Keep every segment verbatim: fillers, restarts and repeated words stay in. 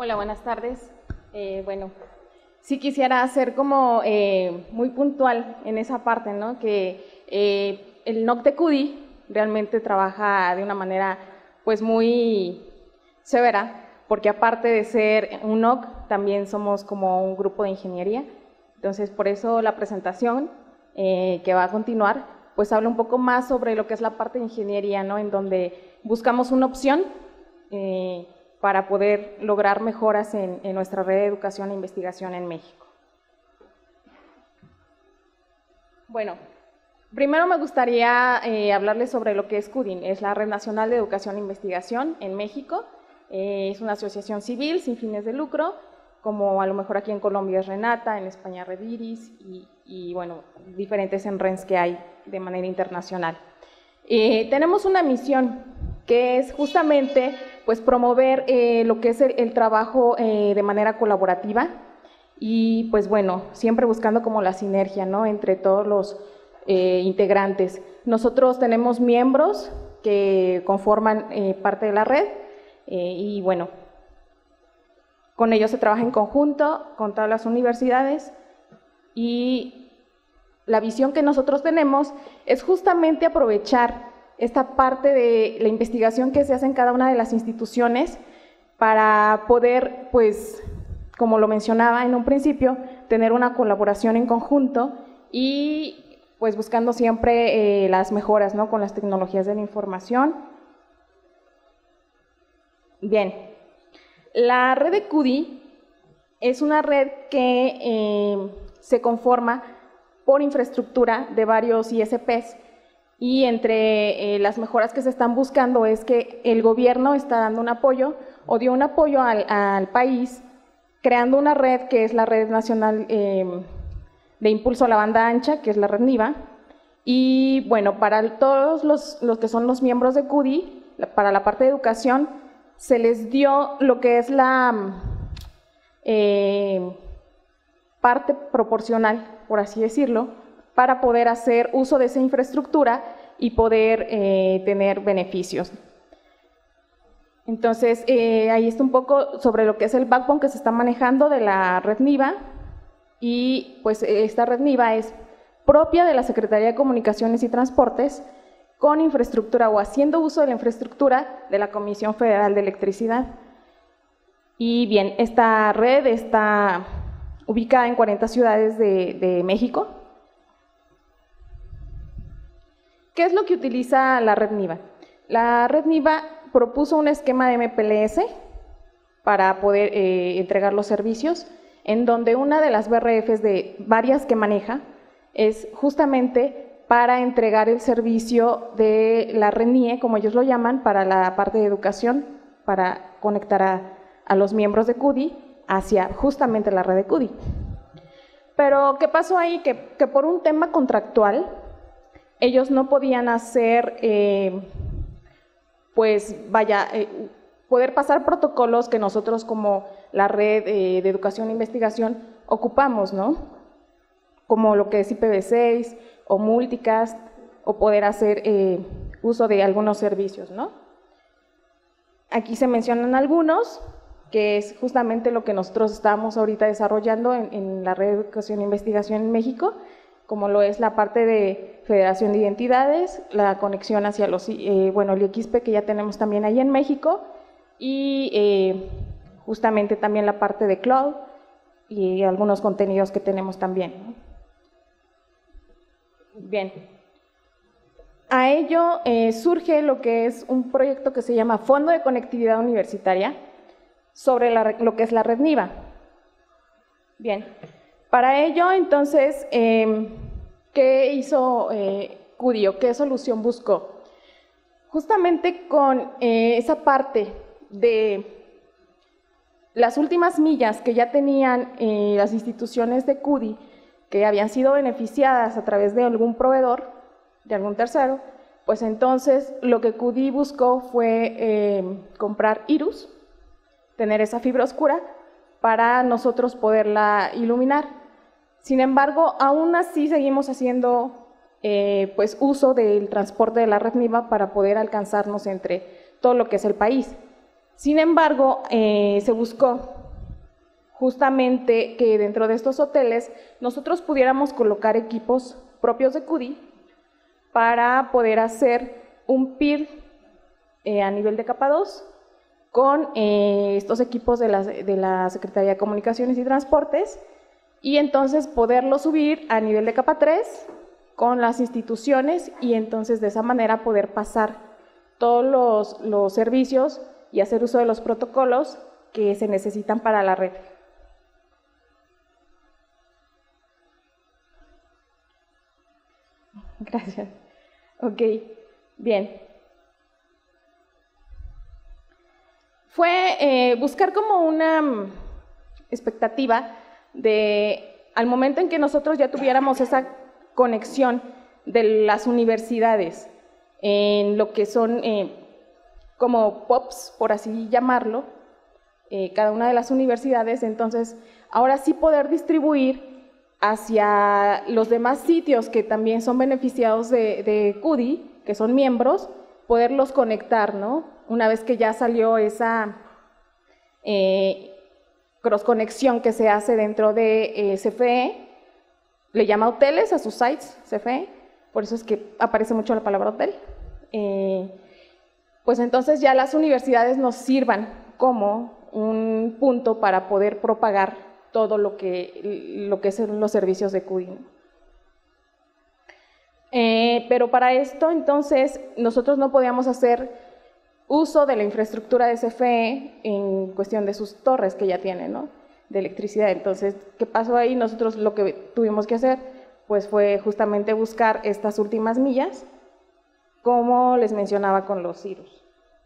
Hola, buenas tardes. Eh, bueno, sí quisiera ser como eh, muy puntual en esa parte, ¿no? Que eh, el N O C de CUDI realmente trabaja de una manera pues muy severa, porque aparte de ser un N O C, también somos como un grupo de ingeniería. Entonces, por eso la presentación eh, que va a continuar, pues habla un poco más sobre lo que es la parte de ingeniería, ¿no? En donde buscamos una opción eh, para poder lograr mejoras en, en nuestra red de educación e investigación en México. Bueno, primero me gustaría eh, hablarles sobre lo que es CUDI, es la Red Nacional de Educación e Investigación en México. Eh, es una asociación civil sin fines de lucro, como a lo mejor aquí en Colombia es Renata, en España Red Iris y, y bueno, diferentes en R E Ns que hay de manera internacional. Eh, tenemos una misión que es justamente pues, promover eh, lo que es el, el trabajo eh, de manera colaborativa y pues bueno, siempre buscando como la sinergia, ¿no? Entre todos los eh, integrantes. Nosotros tenemos miembros que conforman eh, parte de la red eh, y bueno, con ellos se trabaja en conjunto con todas las universidades y la visión que nosotros tenemos es justamente aprovechar esta parte de la investigación que se hace en cada una de las instituciones para poder, pues, como lo mencionaba en un principio, tener una colaboración en conjunto y pues buscando siempre eh, las mejoras, ¿no? Con las tecnologías de la información. Bien, la red de CUDI es una red que eh, se conforma por infraestructura de varios I S Pes y entre eh, las mejoras que se están buscando es que el gobierno está dando un apoyo o dio un apoyo al, al país creando una red que es la Red Nacional eh, de Impulso a la Banda Ancha, que es la red NIVA, y bueno, para todos los, los que son los miembros de CUDI, para la parte de educación, se les dio lo que es la eh, parte proporcional, por así decirlo, para poder hacer uso de esa infraestructura y poder eh, tener beneficios. Entonces, eh, ahí está un poco sobre lo que es el backbone que se está manejando de la red NIVA y pues esta red NIVA es propia de la Secretaría de Comunicaciones y Transportes con infraestructura o haciendo uso de la infraestructura de la Comisión Federal de Electricidad. Y bien, esta red está ubicada en cuarenta ciudades de, de México. ¿Qué es lo que utiliza la red NIVA? La red NIVA propuso un esquema de M P L S para poder eh, entregar los servicios, en donde una de las B R Fs de varias que maneja es justamente para entregar el servicio de la red N I E, como ellos lo llaman, para la parte de educación, para conectar a, a los miembros de CUDI hacia justamente la red de CUDI. Pero, ¿qué pasó ahí? Que, que por un tema contractual, ellos no podían hacer, eh, pues vaya, eh, poder pasar protocolos que nosotros como la red eh, de educación e investigación ocupamos, ¿no? Como lo que es I P v seis o multicast o poder hacer eh, uso de algunos servicios, ¿no? Aquí se mencionan algunos, que es justamente lo que nosotros estamos ahorita desarrollando en, en la red de educación e investigación en México, como lo es la parte de federación de identidades, la conexión hacia los, eh, bueno, el I X P que ya tenemos también ahí en México, y eh, justamente también la parte de cloud y algunos contenidos que tenemos también, ¿no? Bien, a ello eh, surge lo que es un proyecto que se llama Fondo de Conectividad Universitaria sobre la, lo que es la red NIVA. Bien, para ello entonces, eh, ¿qué hizo eh, CUDI o qué solución buscó? Justamente con eh, esa parte de las últimas millas que ya tenían eh, las instituciones de CUDI, que habían sido beneficiadas a través de algún proveedor, de algún tercero, pues entonces lo que CUDI buscó fue eh, comprar Irus, tener esa fibra oscura para nosotros poderla iluminar. Sin embargo, aún así seguimos haciendo eh, pues uso del transporte de la red NIVA para poder alcanzarnos entre todo lo que es el país. Sin embargo, eh, se buscó justamente que dentro de estos hoteles nosotros pudiéramos colocar equipos propios de CUDI para poder hacer un P I R eh, a nivel de capa dos con eh, estos equipos de la, de la Secretaría de Comunicaciones y Transportes, y entonces poderlo subir a nivel de capa tres con las instituciones, y entonces de esa manera poder pasar todos los, los servicios y hacer uso de los protocolos que se necesitan para la red. Gracias. Ok, bien. Fue eh, buscar como una um, expectativa de, al momento en que nosotros ya tuviéramos esa conexión de las universidades en lo que son eh, como P O Ps, por así llamarlo, eh, cada una de las universidades, entonces ahora sí poder distribuir hacia los demás sitios que también son beneficiados de, de CUDI, que son miembros, poderlos conectar, ¿no? Una vez que ya salió esa eh, cross conexión que se hace dentro de eh, C F E, le llama hoteles a sus sites C F E, por eso es que aparece mucho la palabra hotel, eh, pues entonces ya las universidades nos sirvan como un punto para poder propagar todo lo que, lo que son los servicios de CUDI, ¿no? Eh, pero para esto, entonces, nosotros no podíamos hacer uso de la infraestructura de C F E en cuestión de sus torres que ya tienen, ¿no?, de electricidad. Entonces, ¿qué pasó ahí? Nosotros lo que tuvimos que hacer, pues fue justamente buscar estas últimas millas, como les mencionaba con los cirus.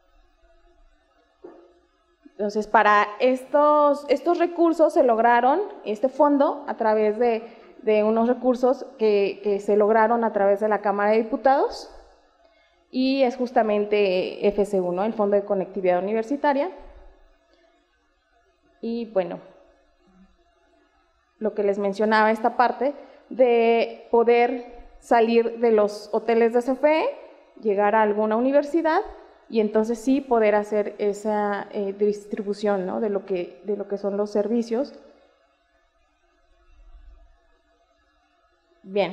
Entonces, para estos, estos recursos se lograron, este fondo, a través de, de unos recursos que, que se lograron a través de la Cámara de Diputados, y es justamente F C U, ¿no?, el Fondo de Conectividad Universitaria. Y bueno, lo que les mencionaba, esta parte de poder salir de los hoteles de C F E, llegar a alguna universidad, y entonces sí poder hacer esa eh, distribución, ¿no?, de lo que, de lo que son los servicios. Bien.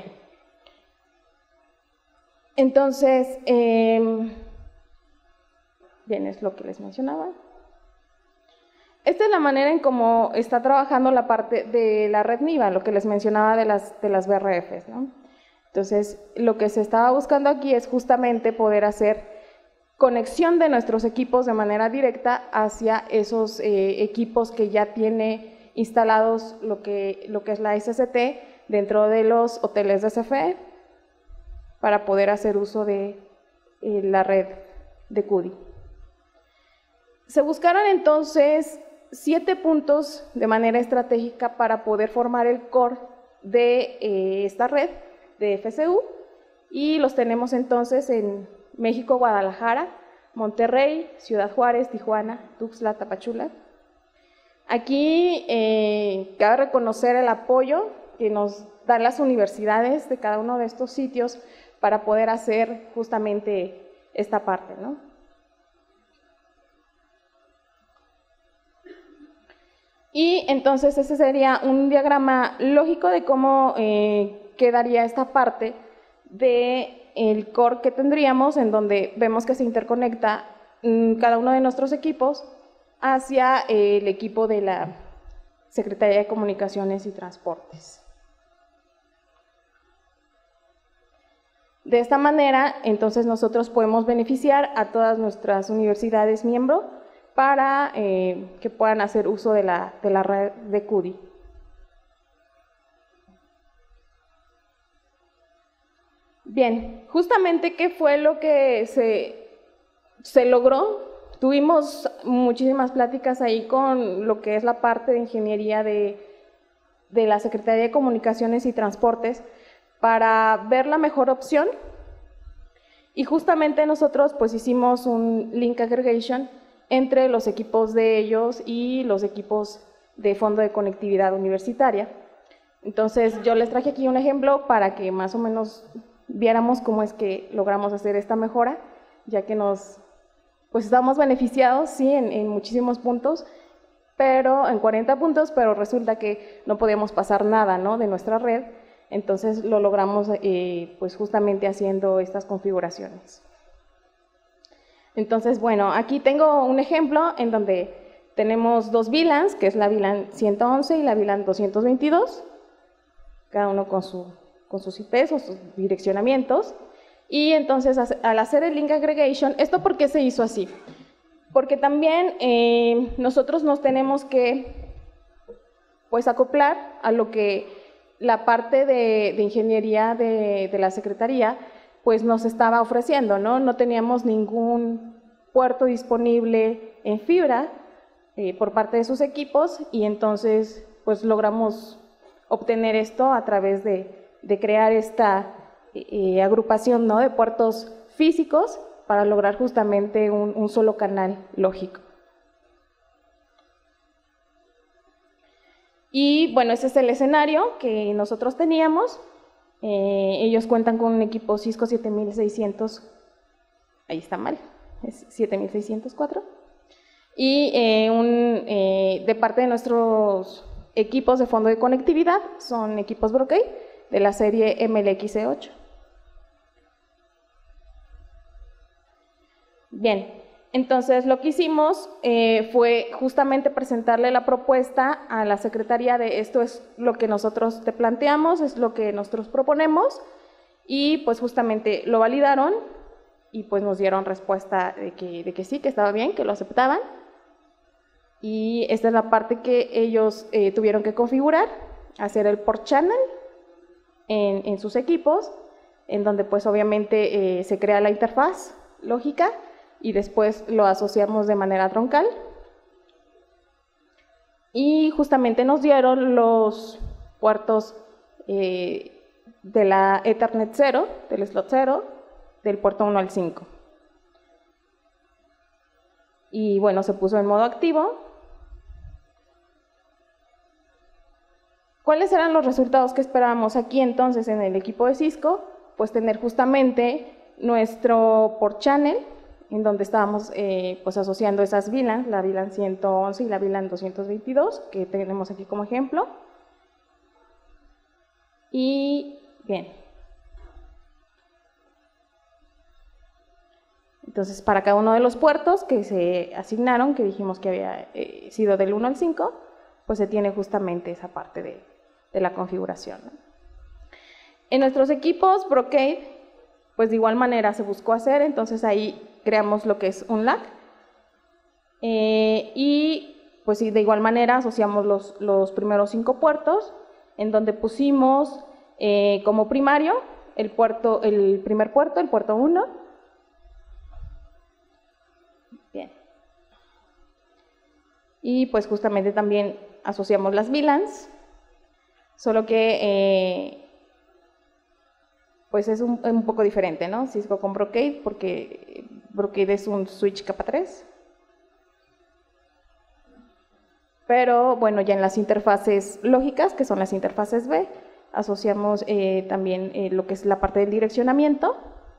Entonces, eh, bien, es lo que les mencionaba. Esta es la manera en cómo está trabajando la parte de la red NIVA, lo que les mencionaba de las, de las B R Fs, ¿no? Entonces, lo que se estaba buscando aquí es justamente poder hacer conexión de nuestros equipos de manera directa hacia esos eh, equipos que ya tiene instalados lo que, lo que es la S S T dentro de los hoteles de C F E, para poder hacer uso de eh, la red de CUDI. Se buscaron entonces siete puntos de manera estratégica para poder formar el core de eh, esta red de F C U, y los tenemos entonces en México, Guadalajara, Monterrey, Ciudad Juárez, Tijuana, Tuxtla, Tapachula. Aquí eh, cabe reconocer el apoyo que nos dan las universidades de cada uno de estos sitios para poder hacer justamente esta parte, ¿no? Y entonces ese sería un diagrama lógico de cómo eh, quedaría esta parte del core que tendríamos, en donde vemos que se interconecta mmm, cada uno de nuestros equipos hacia eh, el equipo de la Secretaría de Comunicaciones y Transportes. De esta manera, entonces, nosotros podemos beneficiar a todas nuestras universidades miembro para eh, que puedan hacer uso de la, de la red de CUDI. Bien, justamente, ¿qué fue lo que se, se logró? Tuvimos muchísimas pláticas ahí con lo que es la parte de ingeniería de, de la Secretaría de Comunicaciones y Transportes, para ver la mejor opción, y justamente nosotros pues hicimos un link aggregation entre los equipos de ellos y los equipos de Fondo de Conectividad Universitaria. Entonces yo les traje aquí un ejemplo para que más o menos viéramos cómo es que logramos hacer esta mejora, ya que nos pues estamos beneficiados, sí, en, en muchísimos puntos, pero en cuarenta puntos, pero resulta que no podíamos pasar nada, ¿no?, de nuestra red. Entonces lo logramos eh, pues justamente haciendo estas configuraciones. Entonces, bueno, aquí tengo un ejemplo en donde tenemos dos V LANs, que es la V LAN ciento once y la V LAN doscientos veintidós, cada uno con, su, con sus I Pes o sus direccionamientos. Y entonces, al hacer el link aggregation, ¿esto por qué se hizo así? Porque también eh, nosotros nos tenemos que pues acoplar a lo que la parte de, de ingeniería de, de la Secretaría pues nos estaba ofreciendo, ¿no? No teníamos ningún puerto disponible en fibra eh, por parte de sus equipos, y entonces pues logramos obtener esto a través de, de crear esta eh, agrupación, ¿no?, de puertos físicos para lograr justamente un, un solo canal lógico. Y bueno, ese es el escenario que nosotros teníamos. Eh, ellos cuentan con un equipo Cisco siete mil seiscientos, ahí está mal, es siete mil seiscientos cuatro, y eh, un, eh, de parte de nuestros equipos de fondo de conectividad son equipos Brocade de la serie M L X C ocho. Bien, entonces lo que hicimos eh, fue justamente presentarle la propuesta a la Secretaría de esto es lo que nosotros te planteamos, es lo que nosotros proponemos, y pues justamente lo validaron y pues nos dieron respuesta de que, de que sí, que estaba bien, que lo aceptaban. Y esta es la parte que ellos eh, tuvieron que configurar, hacer el port channel en, en sus equipos, en donde pues obviamente eh, se crea la interfaz lógica y después lo asociamos de manera troncal. Y justamente nos dieron los puertos eh, de la Ethernet cero, del slot cero, del puerto uno al cinco. Y bueno, se puso en modo activo. ¿Cuáles eran los resultados que esperábamos aquí entonces en el equipo de Cisco? Pues tener justamente nuestro port channel, en donde estábamos eh, pues asociando esas V LANs, la V LAN ciento once y la V LAN doscientos veintidós, que tenemos aquí como ejemplo. Y bien. Entonces, para cada uno de los puertos que se asignaron, que dijimos que había eh, sido del uno al cinco, pues se tiene justamente esa parte de, de la configuración, ¿no? En nuestros equipos Brocade, pues de igual manera se buscó hacer, entonces ahí creamos lo que es un L A C, eh, y pues de igual manera asociamos los, los primeros cinco puertos, en donde pusimos eh, como primario el, puerto, el primer puerto, el puerto uno. Bien. Y pues justamente también asociamos las V LANs, solo que eh, pues es un, un poco diferente, ¿no? Cisco con Brocade, porque Brocade es un switch capa tres. Pero bueno, ya en las interfaces lógicas, que son las interfaces B, asociamos eh, también eh, lo que es la parte del direccionamiento.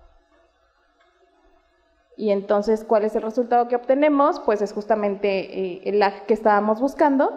Y entonces, ¿cuál es el resultado que obtenemos? Pues es justamente eh, el lag que estábamos buscando.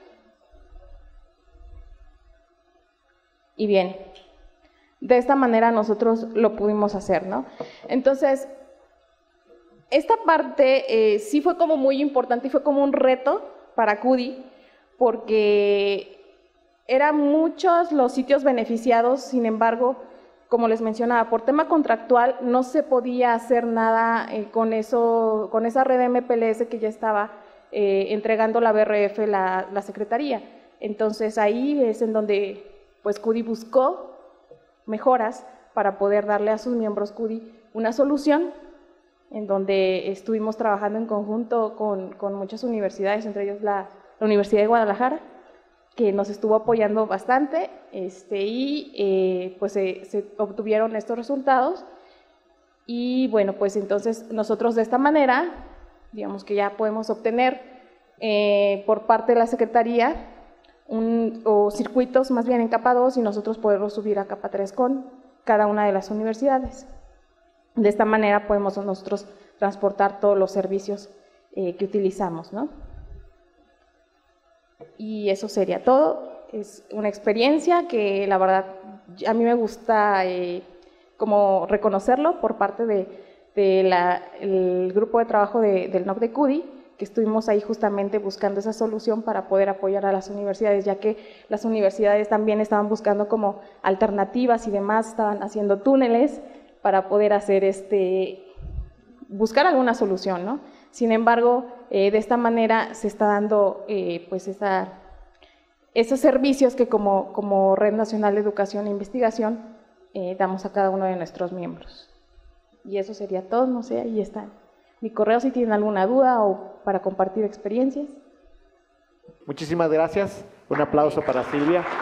Y bien, de esta manera nosotros lo pudimos hacer, ¿no? Entonces, esta parte eh, sí fue como muy importante y fue como un reto para C U D I, porque eran muchos los sitios beneficiados. Sin embargo, como les mencionaba, por tema contractual no se podía hacer nada eh, con, eso, con esa red M P L S que ya estaba eh, entregando la B R F, la, la Secretaría. Entonces ahí es en donde pues C U D I buscó mejoras para poder darle a sus miembros C U D I una solución, en donde estuvimos trabajando en conjunto con, con muchas universidades, entre ellos la, la Universidad de Guadalajara, que nos estuvo apoyando bastante, este, y eh, pues se, se obtuvieron estos resultados. Y bueno, pues entonces nosotros de esta manera, digamos que ya podemos obtener eh, por parte de la Secretaría un, o circuitos más bien en capa dos, y nosotros poderlos subir a capa tres con cada una de las universidades. De esta manera podemos nosotros transportar todos los servicios eh, que utilizamos, ¿no? Y eso sería todo. Es una experiencia que la verdad a mí me gusta eh, como reconocerlo por parte de, de la, el grupo de trabajo de, del N O C de CUDI, que estuvimos ahí justamente buscando esa solución para poder apoyar a las universidades, ya que las universidades también estaban buscando como alternativas y demás, estaban haciendo túneles para poder hacer este, buscar alguna solución, ¿no? Sin embargo, eh, de esta manera se está dando eh, pues esa, esos servicios que como, como Red Nacional de Educación e Investigación eh, damos a cada uno de nuestros miembros. Y eso sería todo, no sé, ahí está mi correo si tienen alguna duda o para compartir experiencias. Muchísimas gracias. Un aplauso para Silvia.